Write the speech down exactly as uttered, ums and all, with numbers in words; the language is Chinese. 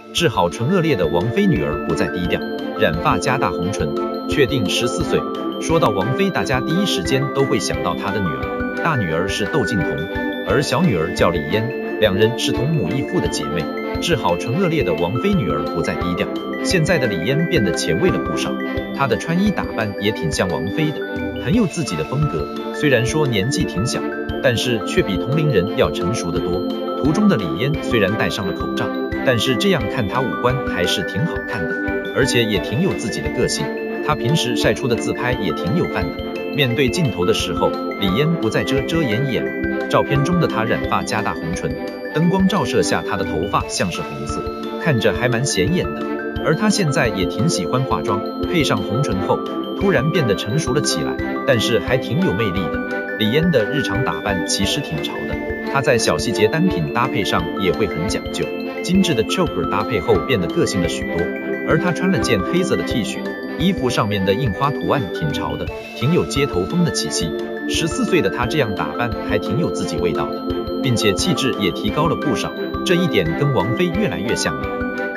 治好唇腭裂的王菲女儿不再低调，染发加大红唇，确定十四岁。说到王菲，大家第一时间都会想到她的女儿，大女儿是窦靖童，而小女儿叫李嫣，两人是同母异父的姐妹。治好唇腭裂的王菲女儿不再低调，现在的李嫣变得前卫了不少，她的穿衣打扮也挺像王菲的，很有自己的风格。虽然说年纪挺小，但是却比同龄人要成熟得多。图中的李嫣虽然戴上了口罩，但是这样看她五官还是挺好看的，而且也挺有自己的个性。她平时晒出的自拍也挺有范的。面对镜头的时候，李嫣不再遮遮掩掩，照片中的她染发加大红唇，灯光照射下她的头发像是红色，看着还蛮显眼的。而她现在也挺喜欢化妆，配上红唇后，突然变得成熟了起来，但是还挺有魅力的。李嫣的日常打扮其实挺潮的，她在小细节单品搭配上也会很讲究，精致的 choker 搭配后变得个性了许多。而她穿了件黑色的 T 恤，衣服上面的印花图案挺潮的，挺有街头风的气息。十四岁的她这样打扮还挺有自己味道的，并且气质也提高了不少，这一点跟王菲越来越像了。